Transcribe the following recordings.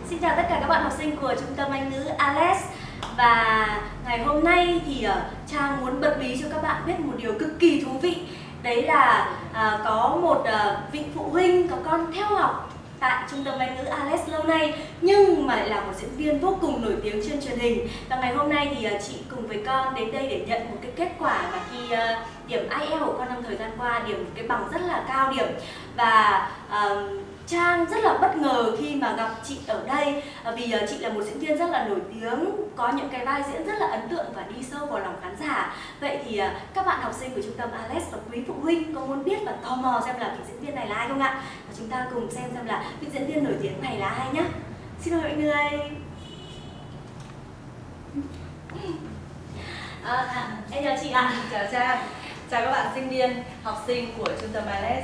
Xin chào tất cả các bạn học sinh của Trung tâm Anh ngữ ALES. Và ngày hôm nay thì Trang muốn bật mí cho các bạn biết một điều cực kỳ thú vị. Đấy là có một vị phụ huynh có con theo học tại Trung tâm Anh ngữ ALES lâu nay, nhưng mà lại là một diễn viên vô cùng nổi tiếng trên truyền hình. Và ngày hôm nay thì chị cùng với con đến đây để nhận một cái kết quả mà khi điểm IELTS của con trong thời gian qua, điểm cái bằng rất là cao điểm. Và Trang rất là bất ngờ khi mà gặp chị ở đây, vì chị là một diễn viên rất là nổi tiếng, có những cái vai diễn rất là ấn tượng và đi sâu vào lòng khán giả. Vậy thì các bạn học sinh của Trung tâm ALES và quý phụ huynh có muốn biết và tò mò xem là vị diễn viên này là ai không ạ? Và chúng ta cùng xem là vị diễn viên nổi tiếng này là ai nhé. Xin mời mọi người. Em chào chị ạ. Chào Trang. Chào các bạn sinh viên, học sinh của Trung tâm ALES.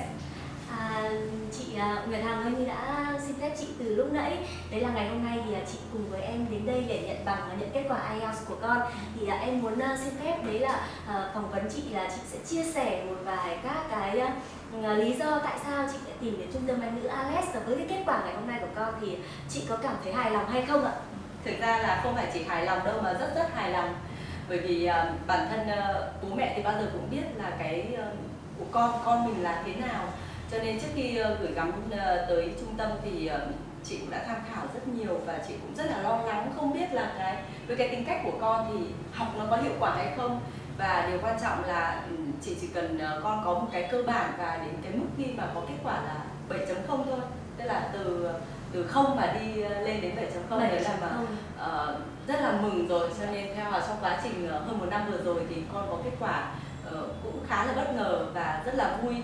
Chị Nguyệt Hằng ơi, như đã xin phép chị từ lúc nãy. Đấy là ngày hôm nay thì chị cùng với em đến đây để nhận bằng và nhận kết quả IELTS của con. Thì em muốn xin phép đấy là phỏng vấn chị, là chị sẽ chia sẻ một vài các cái lý do tại sao chị lại tìm đến Trung tâm Anh ngữ ALES. Và với cái kết quả ngày hôm nay của con thì chị có cảm thấy hài lòng hay không ạ? Thực ra là không phải chỉ hài lòng đâu mà rất hài lòng. Bởi vì bản thân bố mẹ thì bao giờ cũng biết là cái của con mình là thế nào. Cho nên trước khi gửi gắm tới trung tâm thì chị cũng đã tham khảo rất nhiều và chị cũng rất là lo lắng, không biết là với cái tính cách của con thì học nó có hiệu quả hay không. Và điều quan trọng là chị chỉ cần con có một cái cơ bản và đến cái mức khi mà có kết quả là 7.0 thôi. Tức là từ 0 mà đi lên đến 7.0 đấy là mà rất là mừng rồi. Cho nên theo trong quá trình hơn một năm vừa rồi thì con có kết quả cũng khá là bất ngờ và rất là vui.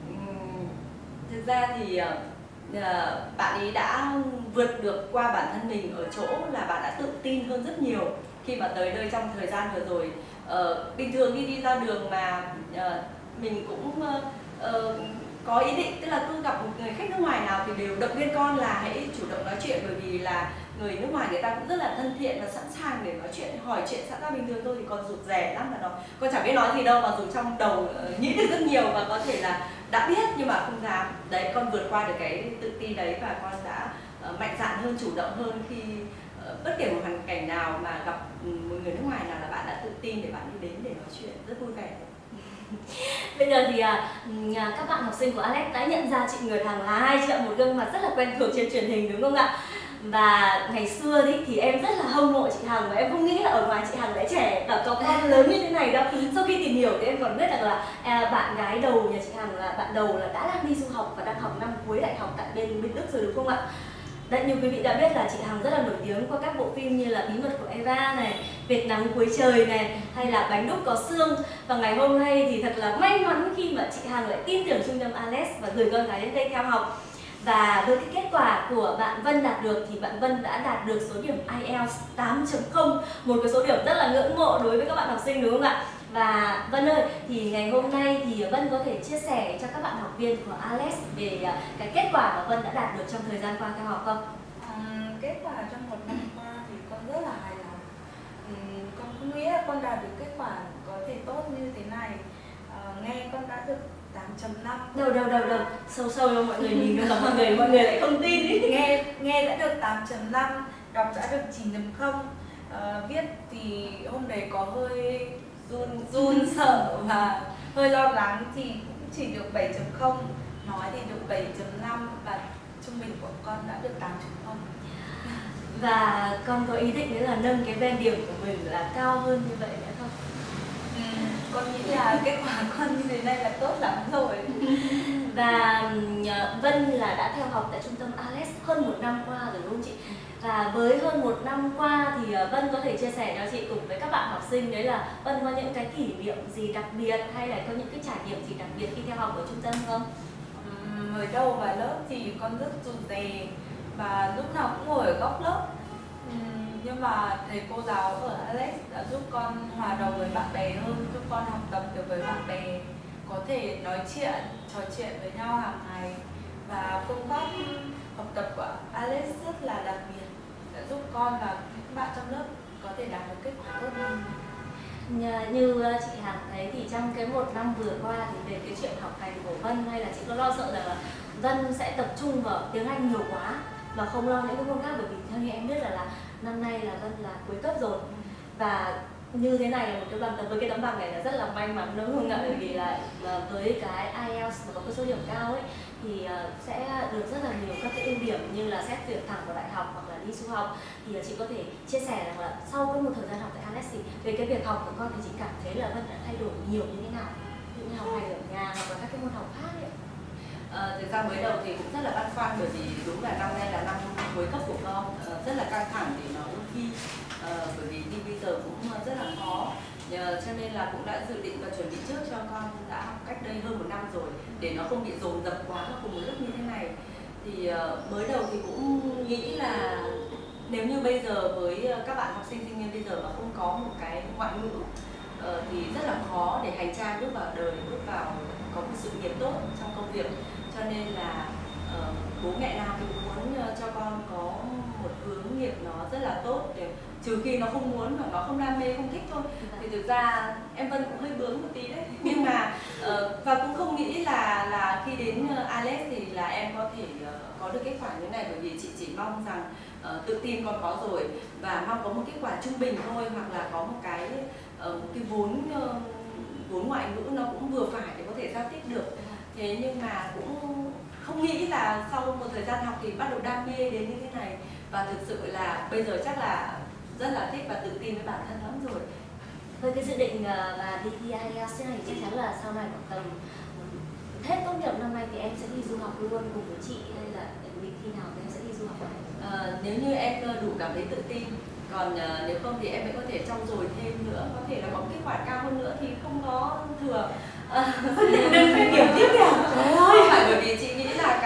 Thực ra thì bạn ấy đã vượt được qua bản thân mình ở chỗ là bạn đã tự tin hơn rất nhiều khi mà tới đây trong thời gian vừa rồi. Bình thường khi đi ra đường mà mình cũng có ý định, tức là cứ gặp một người khách nước ngoài nào thì đều động viên con là hãy chủ động nói chuyện, bởi vì là người nước ngoài người ta cũng rất là thân thiện và sẵn sàng để nói chuyện, hỏi chuyện sẵn ra bình thường thôi. Thì con rụt rè lắm mà con chẳng biết nói gì đâu, mà dù trong đầu nghĩ được rất nhiều và có thể là đã biết nhưng mà không dám. Đấy, con vượt qua được cái tự tin đấy và con đã mạnh dạn hơn, chủ động hơn khi bất kể một hoàn cảnh nào mà gặp một người nước ngoài nào là bạn đã tự tin để bạn đi đến để nói chuyện rất vui vẻ. Bây giờ thì các bạn học sinh của ALES đã nhận ra chị Nguyệt Hằng là ai chưa? Một gương mặt rất là quen thuộc trên truyền hình đúng không ạ? Và ngày xưa thì em rất là hâm mộ chị Hằng và em không nghĩ là ở ngoài chị Hằng lại trẻ và có con lớn như thế này đâu. Sau khi tìm hiểu thì em còn biết được là bạn gái đầu nhà chị Hằng là bạn đầu là đã đang đi du học và đang học năm cuối đại học tại bên Đức rồi đúng không ạ? Đấy, như quý vị đã biết là chị Hằng rất là nổi tiếng qua các bộ phim như là Bí mật của Eva này, Vệt nắng cuối trời này, hay là Bánh đúc có xương. Và ngày hôm nay thì thật là may mắn khi mà chị Hằng lại tin tưởng Trung tâm ALES và gửi con gái đến đây theo học. Và với cái kết quả của bạn Vân đạt được thì bạn Vân đã đạt được số điểm IELTS 8.0, một cái số điểm rất là ngưỡng mộ đối với các bạn học sinh đúng không ạ? Và Vân ơi, thì ngày hôm nay thì Vân có thể chia sẻ cho các bạn học viên của ALES về cái kết quả mà Vân đã đạt được trong thời gian qua theo học không? Kết quả trong một năm qua thì con rất là hài lòng. Con không nghĩ là con đạt được kết quả có thể tốt như thế này. Nghe con đã được 8.5. Đâu sâu cho mọi người nhìn được, mọi người lại không tin ý. Nghe đã được 8.5, đọc đã được 9.0. Viết thì hôm đấy có hơi run sợ và hơi lo lắng thì cũng chỉ được 7.0, nói thì được 7.5 và trung bình của con đã được 8.0. Và con có ý định đấy là nâng cái band điểm của mình là cao hơn như vậy nữa không? Con nghĩ là kết quả con như thế này là tốt lắm rồi. Và Vân là đã theo học tại Trung tâm ALES hơn một năm qua rồi đúng không chị? Và với hơn một năm qua thì Vân có thể chia sẻ cho chị cùng với các bạn học sinh đấy là Vân có những cái kỷ niệm gì đặc biệt hay là có những cái trải nghiệm gì đặc biệt khi theo học ở trung tâm không? Mới đầu vào lớp thì con rất rụt rè và lúc nào cũng ngồi ở góc lớp. Nhưng mà thầy cô giáo ở ALES đã giúp con hòa đồng với bạn bè hơn, giúp con học tập được với bạn bè, có thể nói chuyện, trò chuyện với nhau hàng ngày. Và phương pháp học tập của ALES rất là đặc biệt, đã giúp con và những bạn trong lớp có thể đạt được kết quả tốt hơn. Như chị Hằng thấy thì trong cái một năm vừa qua thì về cái chuyện học hành của Vân, hay là chị có lo sợ rằng là Vân sẽ tập trung vào tiếng Anh nhiều quá và không lo những cái môn khác, bởi vì theo như em biết là năm nay là Vân là cuối cấp rồi, và như thế này là một cái bằng với cái tấm bằng này là rất là may mắn đúng không ạ? Bởi vì là với cái IELTS mà có cái số điểm cao ấy thì sẽ được rất là nhiều các cái ưu điểm như là xét tuyển thẳng vào đại học hoặc là đi du học. Thì chị có thể chia sẻ rằng là sau cái một thời gian học tại Alex thì về cái việc học của con thì chị cảm thấy là Vân đã thay đổi nhiều như thế nào? Ví dụ như học hành ở nhà hoặc là các cái môn học khác ấy. Thực ra mới đầu thì cũng rất là băn khoăn, bởi vì đúng là năm nay là năm cuối cấp của con, rất là căng thẳng để nó ôn thi, bởi vì thi bây giờ cũng rất là khó, cho nên là cũng đã dự định và chuẩn bị trước cho con đã học cách đây hơn 1 năm rồi, để nó không bị dồn dập quá cùng một lúc như thế này. Thì mới đầu thì cũng nghĩ là nếu như bây giờ với các bạn học sinh sinh viên bây giờ mà không có một cái ngoại ngữ thì rất là khó để hành trang bước vào đời, bước vào có một sự nghiệp tốt trong công việc. Cho nên là bố mẹ nào cũng muốn cho con có một hướng nghiệp nó rất là tốt, để trừ khi nó không muốn hoặc nó không đam mê, không thích thôi. Thì thực ra em Vân cũng hơi bướng một tí đấy, nhưng mà và cũng không nghĩ là khi đến Alex thì là em có thể có được kết quả như thế này, bởi vì chị chỉ mong rằng tự tin con có rồi và mong có một kết quả trung bình thôi, hoặc là có một cái vốn ngoại ngữ nó cũng vừa phải để có thể giao tiếp được. Thế nhưng mà cũng không nghĩ là sau một thời gian học thì bắt đầu đam mê đến như thế này, và thực sự là bây giờ chắc là rất là thích và tự tin với bản thân lắm rồi. Với cái dự định và đi thi IELTS thế này thì chắc chắn là sau này khoảng tầm hết tốt nghiệp năm nay thì em sẽ đi du học luôn cùng với chị, hay là định khi nào thì em sẽ đi du học này? Nếu như em đủ cảm thấy tự tin, còn nếu không thì em vẫn có thể trau dồi thêm nữa, có thể là có kết quả cao hơn nữa thì không có thừa. Đừng phải kiểu tiếp nhỉ? Trời ơi! Không phải, bởi vì chị nghĩ là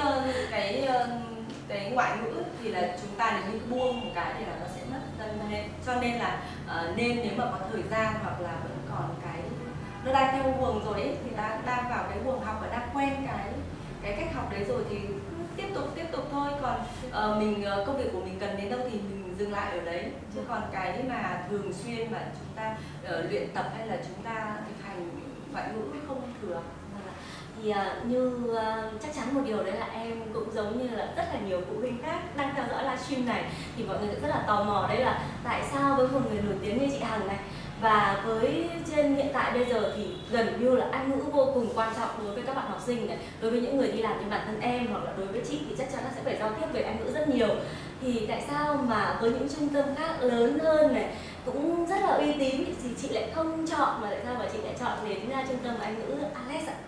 cái ngoại ngữ thì là chúng ta nếu như buông một cái thì là nó sẽ mất dần lên. Cho nên là nên nếu mà có thời gian hoặc là vẫn còn cái nó đang theo guồng rồi ấy, thì đang vào cái guồng học và đang quen cái cách học đấy rồi thì cứ tiếp tục thôi. Còn công việc của mình cần đến đâu thì mình dừng lại ở đấy, chứ còn cái mà thường xuyên mà chúng ta luyện tập hay là chúng ta thực hành ngoại ngữ không thừa. Thì như chắc chắn một điều đấy là em cũng giống như là rất là nhiều phụ huynh khác đang theo dõi livestream này, thì mọi người rất là tò mò đấy là tại sao với một người nổi tiếng như chị Hằng này, và với trên hiện tại bây giờ thì gần như là Anh ngữ vô cùng quan trọng đối với các bạn học sinh này, đối với những người đi làm như bản thân em hoặc là đối với chị thì chắc chắn là sẽ phải giao tiếp về Anh ngữ rất nhiều. Thì tại sao mà với những trung tâm khác lớn hơn này cũng rất là uy tín thì chị lại không chọn, mà tại sao mà chị lại chọn đến trung tâm Anh ngữ Alex ạ?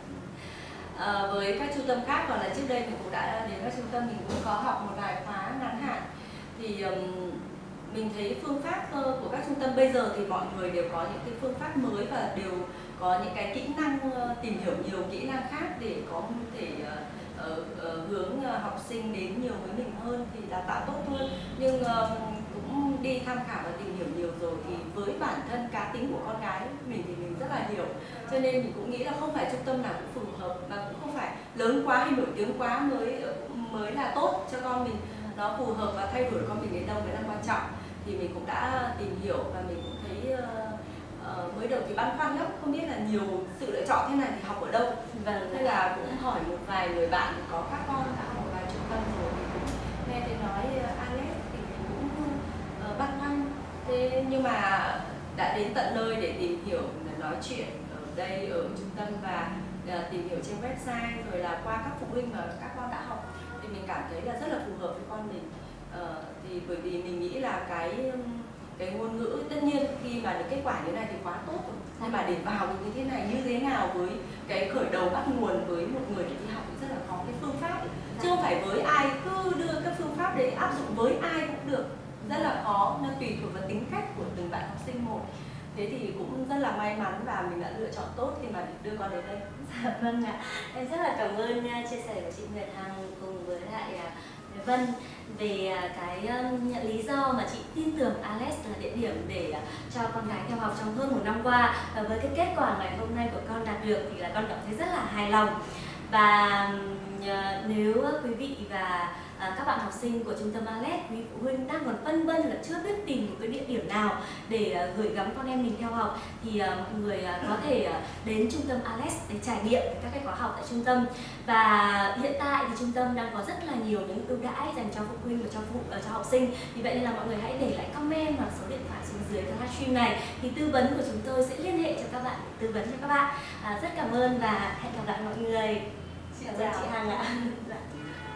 Với các trung tâm khác, còn là trước đây mình cũng đã đến các trung tâm, mình cũng có học một vài khóa ngắn hạn, thì mình thấy phương pháp của các trung tâm bây giờ thì mọi người đều có những cái phương pháp mới và đều có những cái kỹ năng, tìm hiểu nhiều kỹ năng khác để có thể hướng học sinh đến nhiều với mình hơn, thì đào tạo tốt hơn. Nhưng cũng đi tham khảo và tìm hiểu nhiều rồi thì với bản thân cá tính của con gái mình thì mình rất là hiểu, cho nên mình cũng nghĩ là không phải trung tâm nào cũng phù hợp, và cũng không phải lớn quá hay nổi tiếng quá mới là tốt cho con mình. Nó phù hợp và thay đổi con mình đến đâu mới là quan trọng. Thì mình cũng đã tìm hiểu và mình cũng thấy mới đầu thì băn khoăn lắm, không biết là nhiều sự lựa chọn thế này thì học ở đâu. Thế là cũng hỏi một vài người bạn có các con đã học ở vài trung tâm rồi thì cũng nghe thấy nói Alex thì mình cũng băn khoăn. Thế nhưng mà đã đến tận nơi để tìm hiểu, nói chuyện ở đây ở trung tâm và tìm hiểu trên website, rồi là qua các phụ huynh mà các con đã học, thì mình cảm thấy là rất là phù hợp với con mình. Thì bởi vì mình nghĩ là cái ngôn ngữ tất nhiên khi mà được kết quả như này thì quá tốt rồi, nhưng mà để vào được như thế này như thế nào, với cái khởi đầu bắt nguồn với một người để đi học thì rất là khó. Cái phương pháp chứ không phải với ai cứ đưa các phương pháp đấy áp dụng với ai cũng được, rất là khó, nó tùy thuộc vào tính cách của từng bạn học sinh một. Thế thì cũng rất là may mắn và mình đã lựa chọn tốt khi mà đưa con đến đây. Dạ vâng ạ, em rất là cảm ơn chia sẻ của chị Nguyệt Hằng cùng với lại Vân về cái lý do mà chị tin tưởng Alex là địa điểm để cho con gái theo học trong hơn 1 năm qua, và với cái kết quả ngày hôm nay của con đạt được thì là con cảm thấy rất là hài lòng. Và nếu quý vị và các bạn học sinh của trung tâm Alex, quý phụ huynh đang còn phân vân là chưa biết tìm một cái địa điểm nào để gửi gắm con em mình theo học, thì mọi người có thể đến trung tâm Alex để trải nghiệm các cái khóa học tại trung tâm. Và hiện tại thì trung tâm đang có rất là nhiều những ưu đãi dành cho phụ huynh và cho học sinh. Vì vậy nên là mọi người hãy để lại comment hoặc số điện thoại xuống dưới cái livestream này, thì tư vấn của chúng tôi sẽ liên hệ cho các bạn, tư vấn cho các bạn. Rất cảm ơn và hẹn gặp lại mọi người. Xin Cảm ơn chào chị Hằng ạ.